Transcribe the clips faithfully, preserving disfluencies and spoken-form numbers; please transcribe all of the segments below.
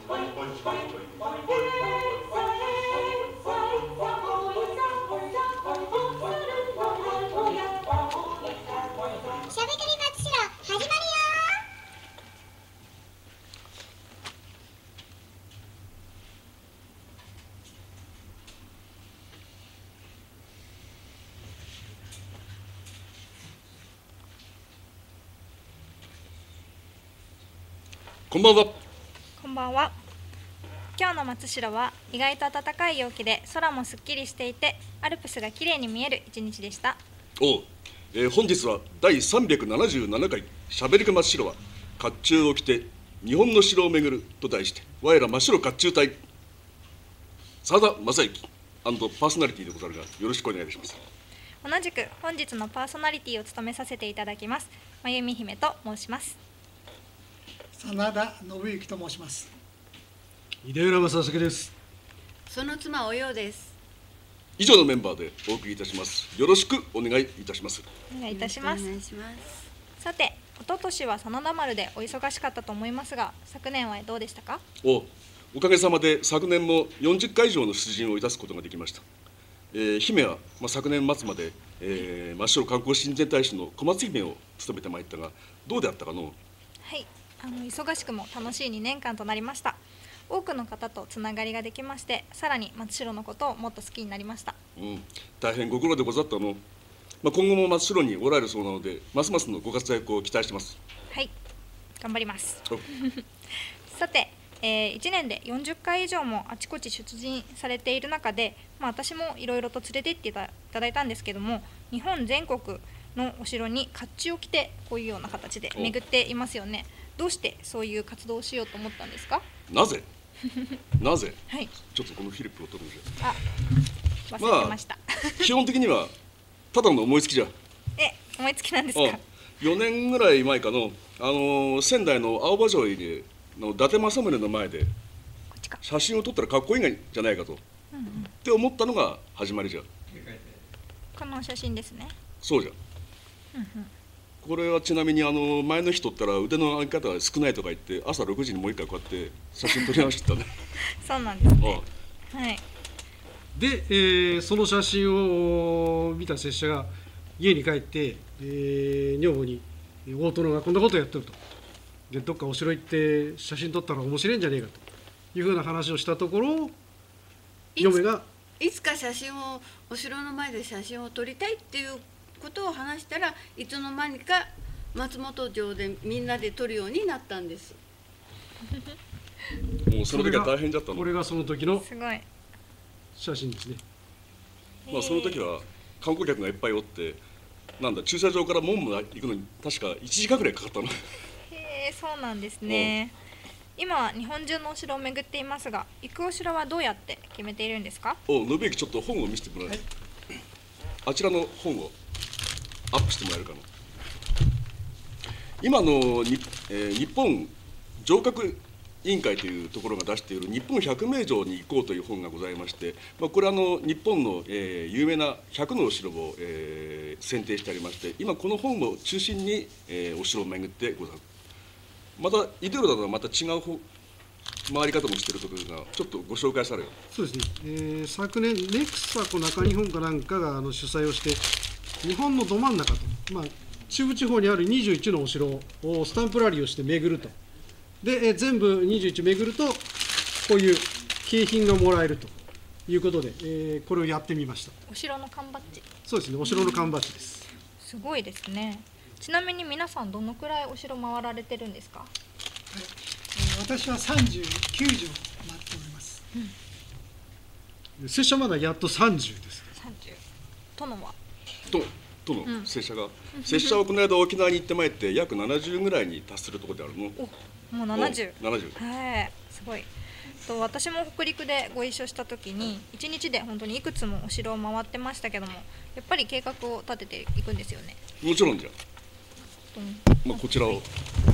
こんばんは。 こんばんは。今日の松代は意外と暖かい陽気で空もすっきりしていてアルプスがきれいに見える一日でした。 おう、えー、本日はだいさんびゃくななじゅうななかいしゃべりか真っ白は甲冑を着て日本の城を巡ると題して我ら真っ白甲冑隊澤田正幸パーソナリティでござるがよろしくお願いいたします。 同じく本日のパーソナリティを務めさせていただきますまゆみ姫と申します。 真田信之と申します。 井浦正介です。 その妻おようです。 以上のメンバーでお送りいたします。よろしくお願いいたします。 お願いいたします。 お願いします。 さて、一昨年は真田丸でお忙しかったと思いますが、昨年はどうでしたか？ おおかげさまで昨年もよんじゅっかい以上の出陣をいたすことができました。えー、姫は、まあ、昨年末まで、えー、真っ白観光親善大使の小松姫を務めてまいったがどうであったかの？ はい、あの忙しくも楽しいにねんかんとなりました。多くの方とつながりができまして、さらに松代のことをもっと好きになりました。 うん、大変ご苦労でござったの。まあ、今後も松代におられるそうなので、ますますのご活躍を期待してます。 はい、頑張ります。さて、えー、いちねんでよんじゅっかい以上もあちこち出陣されている中で、まあ、私もいろいろと連れて行っていただいたんですけども、日本全国のお城に甲冑を着てこういうような形で巡っていますよね。どうしてそういう活動をしようと思ったんですか？ なぜなぜ、 はい、 ちょっとこのフィリップを取るんですよ。 あ、忘れてました、 まあ、基本的にはただの思いつきじゃ。 え、思いつきなんですか？ よねんぐらい前かの、あのー、仙台の青葉城での伊達政宗の前で写真を撮ったらかっこいいんじゃないかと、うんうん、って思ったのが始まりじゃ。 この写真ですね。 そうじゃ、うんうん、これはちなみにあの前の日撮ったら腕の上げ方が少ないとか言って朝ろくじにもう一回こうやって写真撮り直してたね。 そうなんですね。はい、 で、えー、その写真を見た拙者が家に帰って、えー、女房に大殿がこんなことやってると、でどっかお城行って写真撮ったら面白いんじゃねえかというふうな話をしたところ、嫁がいつか写真をお城の前で写真を撮りたいっていうことを話したら、いつの間にか松本城でみんなで撮るようになったんです。 もうその時は大変だったの。 これがその時のすごい写真ですね。 まあその時は観光客がいっぱいおって、なんだ駐車場から門まで行くのに確かいちじかんぐらいかかったの。 へえ、そうなんですね。今は日本中のお城を巡っていますが、行くお城はどうやって決めているんですか？ お、信之ちょっと本を見せてもらえ、はい、あちらの本をアップしてもらえるかな。今のに、えー、日本城郭委員会というところが出している日本百名城に行こうという本がございまして、まあ、これはあの日本の、えー、有名なひゃくのお城を、えー、選定してありまして、今この本を中心に、えー、お城を巡ってござる。またイデオロだとはまた違う方回り方もしているところがちょっとご紹介される。 そうですね、えー、昨年ネクサコ中日本かなんかがあの主催をして、日本のど真ん中と、まあ、中部地方にあるにじゅういちのお城をスタンプラリーをして巡ると。で、えー、全部にじゅういち巡るとこういう景品がもらえるということで、えー、これをやってみました。 お城の缶バッジ。 そうですね、お城の缶バッジです。 すごいですね。ちなみに皆さんどのくらいお城回られてるんですか？はい、 えー、私はさんじゅうきゅうじょう回っております。 うん、拙者まだやっとさんじゅうです。 さんじゅう。殿は？ ととの拙者が、うん、拙者はこの間沖縄に行ってまいって約ななじゅうぐらいに達するところであるの。 お、もうななじゅう。 ななじゅう。 はい、すごい。と私も北陸でご一緒した時にいちにちで本当にいくつもお城を回ってましたけども、やっぱり計画を立てていくんですよね。 もちろんじゃ。まあこちらを、ま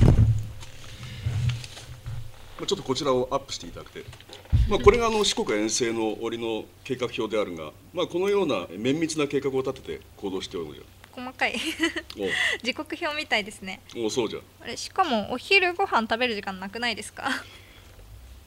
あ、ちょっとこちらをアップしていただくて、まあ、これがあの四国遠征の折の計画表であるが、まあ、このような綿密な計画を立てて行動しておるのじゃ。 細かい時刻表みたいですね。 おそうじゃ。 あれ、しかもお昼ご飯食べる時間なくないですか？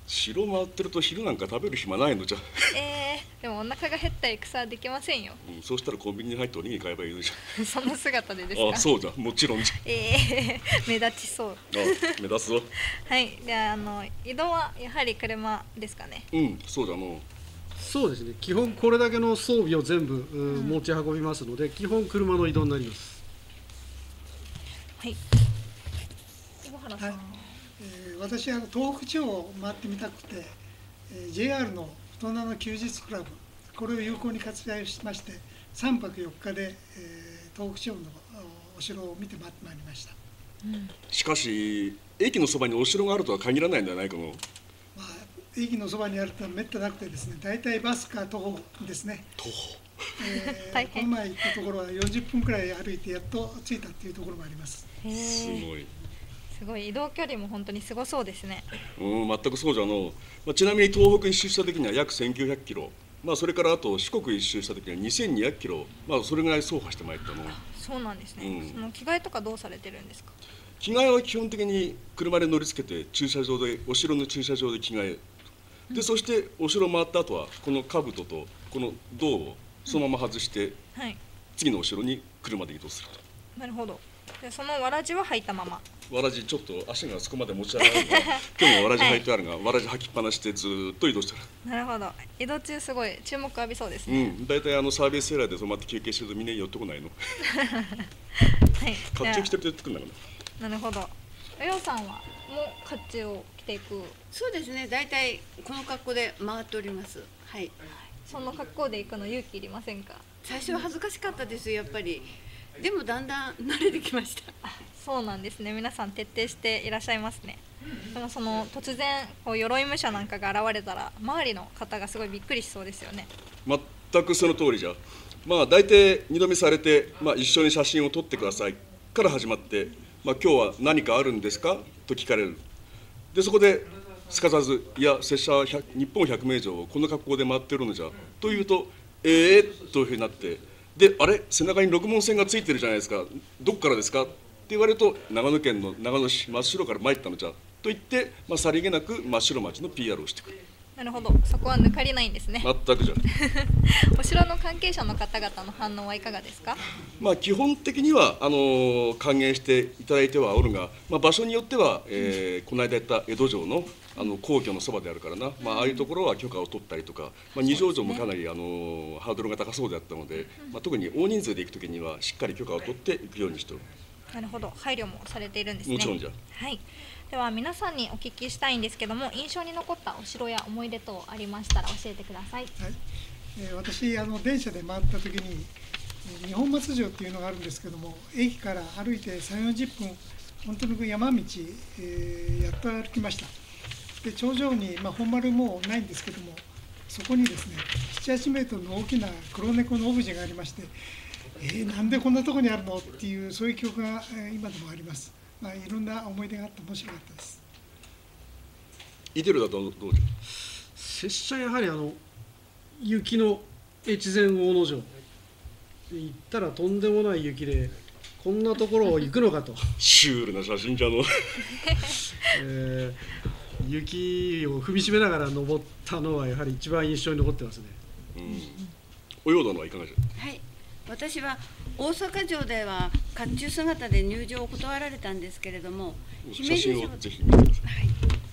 城回ってると昼なんか食べる暇ないのじゃ、 えー、でもお腹が減ったら戦はできませんよ。 うん、そうしたらコンビニに入っておにぎり買えばいいのじその姿でですか。 ゃあ、そうじゃ、もちろんじえー、目立ちそう。 ゃあ、目立つぞ。 はい、ではあの移動はやはり車ですかね。 うん、そうだの。 そうですね、基本これだけの装備を全部、うん、持ち運びますので、基本車の移動になります。 はい。小原さん。 はい、えー私は東北地方を回ってみたくて、えー、ジェイアール の大人の休日クラブ、これを有効に活用しましてさんぱくよっかで、えー、東北地方のお城を見てまいりました。 うん、 しかし駅のそばにお城があるとは限らないんじゃないかの。 まあ、駅のそばにあるとはめったなくてですね、大体バスか徒歩ですね。 徒歩。 えー、こ大変の前行ったところはよんじゅっぷんくらい歩いてやっと着いたっていうところもあります。 へーすごい。 すごい移動距離も本当にすごそうですね。 うん、全くそうじゃの。まあ、ちなみに東北一周した時には約せんきゅうひゃくキロ、まあ、それからあと四国一周した時にはにせんにひゃくキロ、まあ、それぐらい走破してまいったの。 そうなんですね。 うんその着替えとかどうされてるんですか。 着替えは基本的に車で乗り付けて駐車場で、お城の駐車場で着替えで、そしてお城回った後はこの兜とこの銅をそのまま外してはい。 次のお城に車で移動すると。 なるほど。でそのわらじは履いたまま。 わらじちょっと足があそこまで持ち上がるから今日もわらじ履いてあるが、わらじ履きっぱなしでずーっと移動してる。 なるほど。移動中すごい注目浴びそうですうね。 ん、大体あのサービスエリアで止まって休憩してるとみんな寄ってこないの。 はい。 甲冑着てると寄ってくるんだかなるほど。おようさんはもう甲冑を着ていく。 そうですね、大体この格好で回っております。はい。 その格好で行くの勇気いりませんか。 最初は恥ずかしかったですやっぱり。でもだんだん慣れてきました。 そうなんですね。皆さん徹底していらっしゃいますね。でもその突然こう鎧武者なんかが現れたら周りの方がすごいびっくりしそうですよね。 な。全くその通りじゃ。まあ大体二度見されて、まあ、一緒に写真を撮ってくださいから始まって、まあ、今日は何かあるんですかと聞かれる。でそこですかさず、いや拙者は日本百名城をこの格好で回ってるのじゃというと、ええー、というふうになって、であれ背中に六文銭がついてるじゃないですか、どこからですかって言われると、長野県の長野市真っ白から参ったのじゃと言って、まあ、さりげなく真っ白町の ピーアール をしてくる。 なるほど。そこは抜かりないんですね。 全くじゃ。 お城の関係者の方々の反応はいかがですか。 まあ基本的にはあのー歓迎していただいてはおるが、まあ、場所によっては、えーこの間言った江戸城のあの皇居のそばであるからな、まあ、ああいうところは許可を取ったりとか、まあ、二条城もかなり、あのーハードルが高そうであったので、まあ、特に大人数で行くときにはしっかり許可を取って行くようにしておる。 なるほど。配慮もされているんですね。 もちろんじゃ。 はい。では皆さんにお聞きしたいんですけども、印象に残ったお城や思い出等ありましたら教えてください。 はい、えー私あの電車で回った時にえー二本松城っていうのがあるんですけども、駅から歩いてさんじゅうよんじゅっぷん本当に山道、えーやっと歩きました。で頂上に、まあ、本丸もうないんですけども、そこにですねななはちメートルの大きな黒猫のオブジェがありまして、えー、なんでこんなとこにあるのっていうそういう記憶が、えー今でもあります。まあ、いろんな思い出があって面白かったです。 イテルだとどうじゃ。 拙者やはりあの雪の越前大野城行ったらとんでもない雪で、こんなところを行くのかと、 シュールな写真じゃの。 えー雪を踏みしめながら登ったのはやはり一番印象に残ってますね。 うん。およう殿はいかがじゃ。 はい。私は大阪城では甲冑姿で入場を断られたんですけれども、 写真をぜひ見てください。 はい、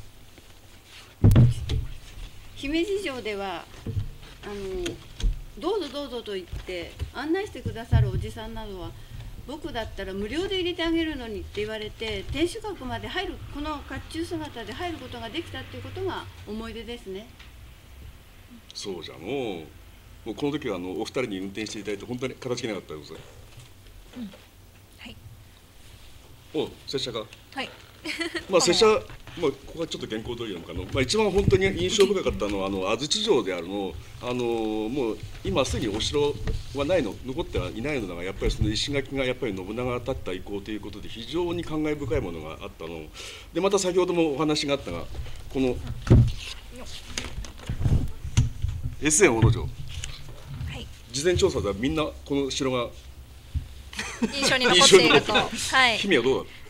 姫路城ではあのどうぞどうぞと言って案内してくださるおじさんなどは、僕だったら無料で入れてあげるのにって言われて、天守閣まで入る、この甲冑姿で入ることができたっていうことが思い出ですね。 そうじゃの。もうこの時はあのお二人に運転していただいて本当に形がなかったです。 はい。 お、拙者か。 はい。 まあ拙者、まあここはちょっと原稿通りなのかな。まあ一番本当に印象深かったのはあの安土城であるの。あのもう今すでにお城はないの、残ってはいないのだが、やっぱりその石垣がやっぱり信長が立った遺構ということで非常に感慨深いものがあったので、また先ほどもお話があったが、この越前大野城、 はい。 事前調査ではみんなこの城が印象に残っていると。はい。 姫はどうだ。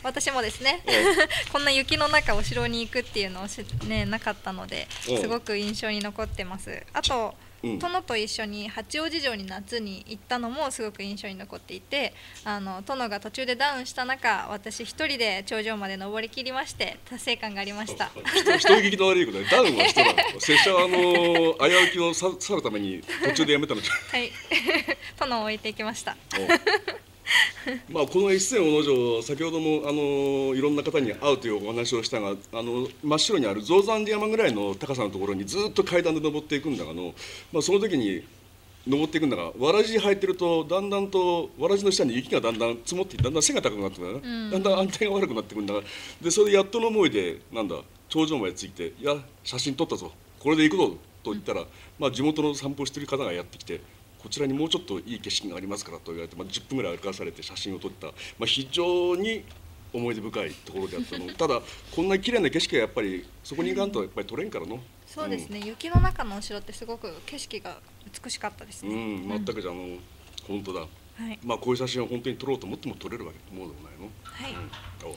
私もですね、 うこんな雪の中お城に行くっていうのをし、ね、なかったのでうんすごく印象に残ってます。あと、 うん殿と一緒に八王子城に夏に行ったのもすごく印象に残っていて、あの殿が途中でダウンした中、私一人で頂上まで登りきりまして達成感がありました。 人人聞きの悪いことでダウンは人だ。拙者はあの危うきを去去るために途中でやめたのじゃ。 はい殿を置いていきました。 まあこの越前大野城、先ほどもあのいろんな方に会うというお話をしたが、あの真っ白にある象山寺山ぐらいの高さのところにずっと階段で登っていくんだがの、まあ、その時に登っていくんだが、わらじ履いてるとだんだんとわらじの下に雪がだんだん積もってだんだん背が高くなってくるんだな、 うんだんだん安定が悪くなってくるんだが、でそれでやっとの思いでなんだ頂上まで着いて、いや写真撮ったぞ、これで行くぞと言ったら、まあ、地元の散歩してる方がやってきて、こちらにもうちょっといい景色がありますからと言われて、まあ、じゅっぷんぐらい歩かされて写真を撮った、まあ、非常に思い出深いところであったの。ただこんな綺麗な景色がやっぱりそこに行かんとやっぱり撮れんからの。 そうですね、雪の中のお城ってすごく景色が美しかったですうね。 ん、全くじゃあの本当だ。 はい、 まあこういう写真を本当に撮ろうと思っても撮れるわけものでもないの。 はいうん、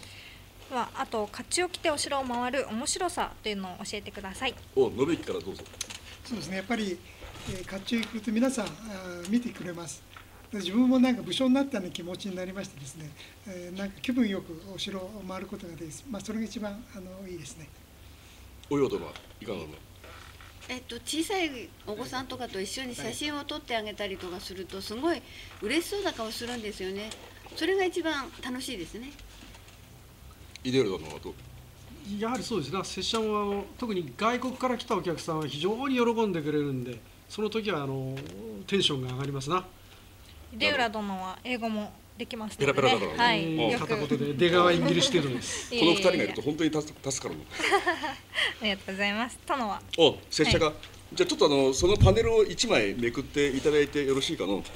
はあと甲冑を着てお城を回る面白さというのを教えてください。 お、お、信之からどうぞ。 そうですね、やっぱり、えー、甲冑来ると皆さんあ見てくれます。自分もなんか武将になったような気持ちになりましてですね、えー、なんか気分よくお城を回ることができます。まあ、それが一番あのいいですね。 およ殿はいかがなの。 えっと、小さいお子さんとかと一緒に写真を撮ってあげたりとかするとすごい嬉しそうな顔するんですよね。それが一番楽しいですね。 イデール殿はどう。 やはりそうですね、拙者もあの特に外国から来たお客さんは非常に喜んでくれるんで、その時はあのテンションが上がりますな。 出浦殿は英語もできますので、ね、 ペラペラだからねはい、 えーよく片言で出川インギリッシュ程度です。 いえいえいえこの二人がいると本当に助か助かるの。 ありがとうございます。殿はお、拙者が、じゃあちょっとあのそのパネルを一枚めくっていただいてよろしいかの。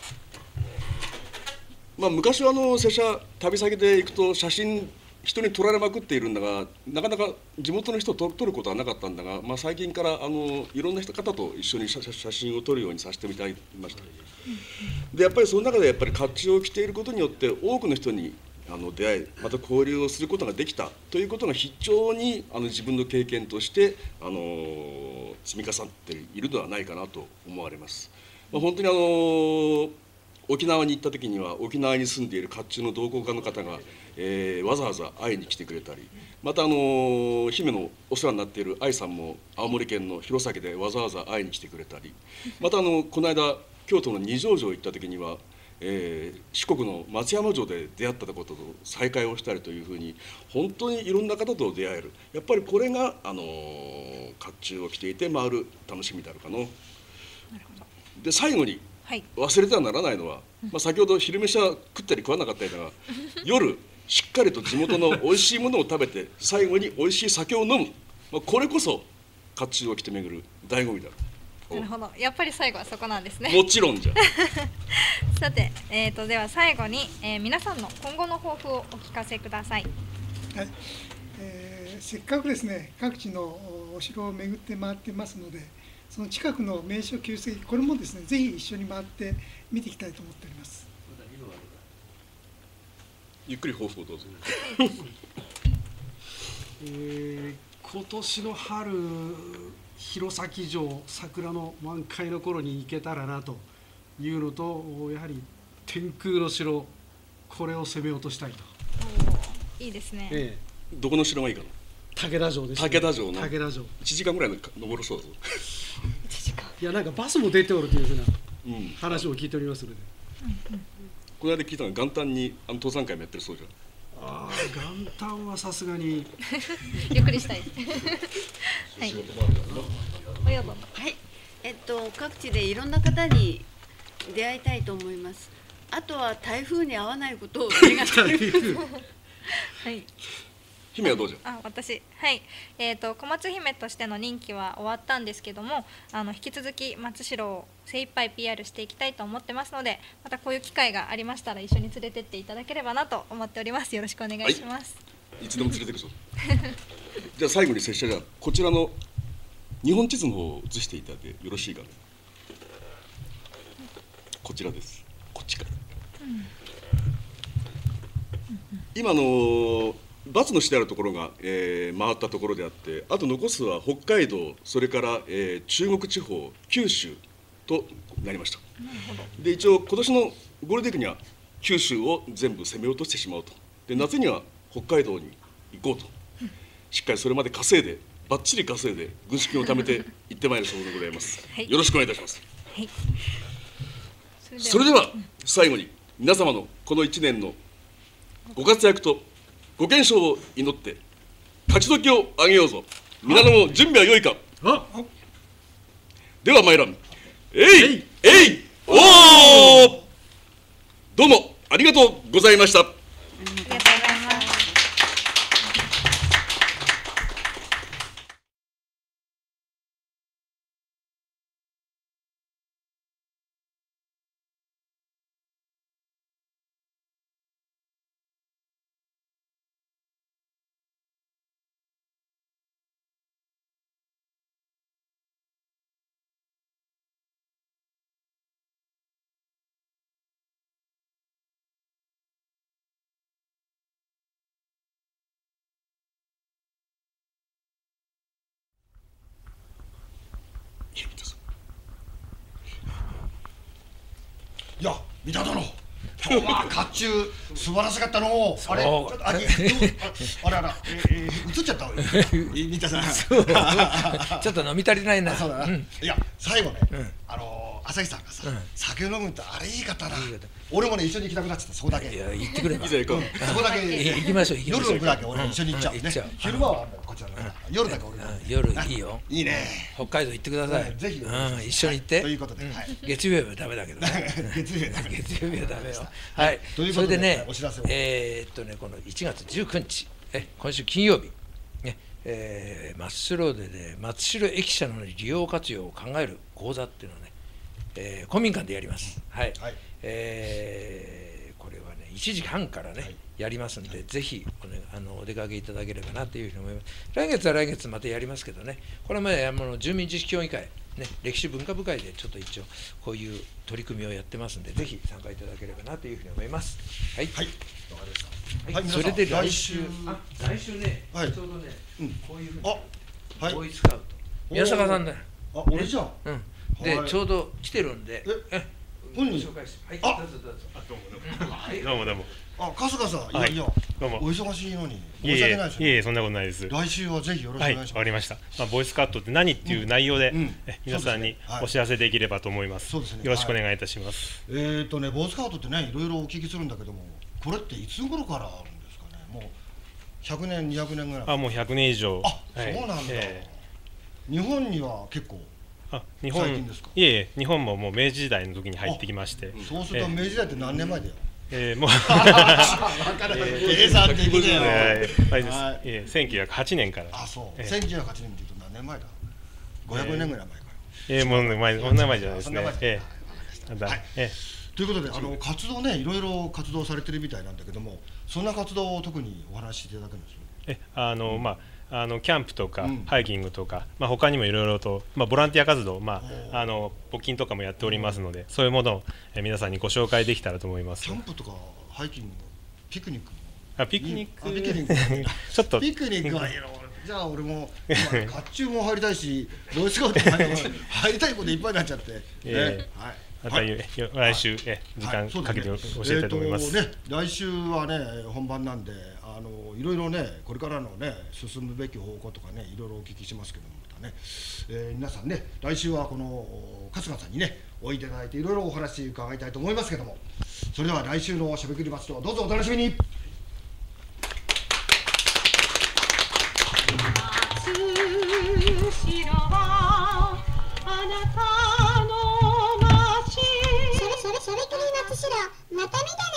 まあ昔はあの拙者旅先で行くと写真人に撮られまくっているんだが、なかなか地元の人を撮撮ることはなかったんだが、まあ、最近からあのいろんな人方と一緒に写写真を撮るようにさせてみたいました。でやっぱりその中でやっぱり甲冑を着ていることによって多くの人にあの出会い、また交流をすることができたということが非常にあの自分の経験としてあの積み重ねているのではないかなと思われます。まあ、本当にあの沖縄に行った時には沖縄に住んでいる甲冑の同好家の方が、えー、わざわざ会いに来てくれたり、またあの姫のお世話になっている愛さんも青森県の弘前でわざわざ会いに来てくれたり、またあのこの間京都の二条城行った時には、えー、四国の松山城で出会ったことと再会をしたりというふうに本当にいろんな方と出会える、やっぱりこれがあの甲冑を着ていて回る楽しみであるかの。で最後にはい忘れてはならないのは、まあ、先ほど昼飯は食ったり食わなかったりだが夜しっかりと地元の美味しいものを食べて最後に美味しい酒を飲む、まあ、これこそ甲冑を着て巡る醍醐味だ。 なるほど、やっぱり最後はそこなんですね。 もちろんじゃさて、えー、とでは最後に、えー皆さんの今後の抱負をお聞かせください。 はい、えーせっかくですね各地のお城を巡って回ってますので、その近くの名所旧跡、これもですねぜひ一緒に回って見ていきたいと思っております。 ゆっくり抱負をどうぞ。 えー今年の春、弘前城桜の満開の頃に行けたらなというのと、やはり天空の城、これを攻めようとしたいと。 いいですね。 えどこの城がいいかな。 え、武田城です、ね、 武田城の武田城。 いちじかんぐらいの登るそうだぞ。 いちじかん。 いや、なんかバスも出ておるというふうなうん、 話も聞いておりますので。 この間聞いたのが元旦にあの登山会もやってるそうじゃん。 ああ、元旦はさすがに。 ゆっくりしたい。はい。おやどの。 はい、えっと各地でいろんな方に出会いたいと思います。あとは台風に遭わないことを願っております。 はい。 姫はどうじゃ。 あ、私、はい、えーと、小松姫としての任期は終わったんですけども、あの引き続き松代を精一杯 ピーアール していきたいと思ってますので、またこういう機会がありましたら一緒に連れてっていただければなと思っております。よろしくお願いします。 いつでも連れてくぞ。じゃあ最後に拙者じゃあこちらの日本地図の方を写していただいてよろしいかな。こちらです。こっちから。 うんうんうん今のバツのしてあるところが、えー、回ったところであって、あと残すは北海道、それから、えー、中国地方、九州となりました。で一応今年のゴールデンウィークには九州を全部攻め落としてしまおうと。で夏には北海道に行こうと。しっかりそれまで稼いで、ばっちり稼いで軍資金を貯めて行ってまいる所存でございます、はい、よろしくお願いいたします、はい、それでは最後に皆様のこのいちねんのご活躍とご健勝を祈って勝ち時をあげようぞ。皆のも準備は良いか。では参らん。えいえいおー、どうもありがとうございました。ありがとうございます。 いや、三田殿、今日は甲冑素晴らしかったの。あれ、ああれあら、えー、映っちゃった。三田さん。 ちょっと飲み足りないな。 そうだな。いや、最後ね、あの朝日さんがさ、酒飲むってあれいい方だ。俺もね一緒に行きたくなっちゃった。そこだけ。 いや、行ってくれば。 そこだけ。 行きましょう。 夜の部だけ俺一緒に行っちゃうね。昼間はこちらの。夜だけ俺。 夜いいよ。 いいね。 北海道行ってください。 ぜひ。 一緒に行って。 ということで。 月曜日はダメだけどね。 月曜日は月曜日はダメよ。はい。それでね、えっとね、このいちがつじゅうくにち、え、今週金曜日。ね、えー、真っ白でね、松代駅舎の利用活用を考える講座っていうのをね、えー、公民館でやります。はい。はい、えー、これはね、いちじはんからね、はい、やりますんで、はい、ぜひお、ね、あのお出かけいただければなというふうに思います。来月は来月またやりますけどね、これまであの住民自治協議会、ね、歴史文化部会でちょっと一応こういう取り組みをやってますんで、ぜひ参加いただければなというふうに思います。はい。はい。わかりました。はい、それで来週、あ、来週ね、はい、ちょうどね、うん、こういうふうに、あ、はい、ボーイスカウト、宮坂さんだよ。 あ、俺じゃん。 うん。で、ちょうど来てるんで、 え、本人紹介して、はい、 あ、 どうぞどうぞ。 どうもどうも。 あ、春日さん、いやいや、どうも。お忙しいのに申し訳ないです。 いえいえ、そんなことないです。 来週はぜひよろしくお願いします。 わかりました。まあボイスカットって何っていう内容で皆さんにお知らせできればと思います。そうですね。よろしくお願いいたします。 えっとね、ボイスカットってね、いろいろお聞きするんだけども、これっていつ頃からあるんですかね。もうひゃくねん、にひゃくねんぐらい。 あ、もうひゃくねん以上。 あ、そうなんだ。日本には結構。 あ、日本、いえいえ、日本ももう明治時代の時に入ってきまして。 そうすると明治時代って何年前だよ。 えー、もう計算的だよ。 ええ、せんきゅうひゃくはちねんから。 あ、そう。せんきゅうひゃくはちねんって言うと何年前だ。ごひゃくねんぐらい前か。 ええ、もう前、そんな前じゃないですね。ええ。ということで、あの活動ね、いろいろ活動されてるみたいなんだけども、そんな活動を特にお話しいただけるんですよ。 え、あの、まあ。あのキャンプとかハイキングとか、まあ他にもいろいろと、まあ、ボランティア活動、まあ、あの募金とかもやっておりますので、そういうものをえ皆さんにご紹介できたらと思います。 キャンプとかハイキング、ピクニックも。 あ、ピクニック、 ピクニックちょっとピクニックはいいの。じゃあ俺も甲冑も入りたいし、ボーイスカウトも入りたいこといっぱいになっちゃって。えー、はい。また来週え時間かけて教えたいと思います。 来週はね本番なんで、あのいろいろねこれからのね進むべき方向とかねいろいろお聞きしますけども、またね、えー、皆さんね来週はこの春日さんにねおいていただいていろいろお話伺いたいと思いますけども、それでは来週のしゃべくりバストどうぞお楽しみに。 それそれそれくりのつしろまた見た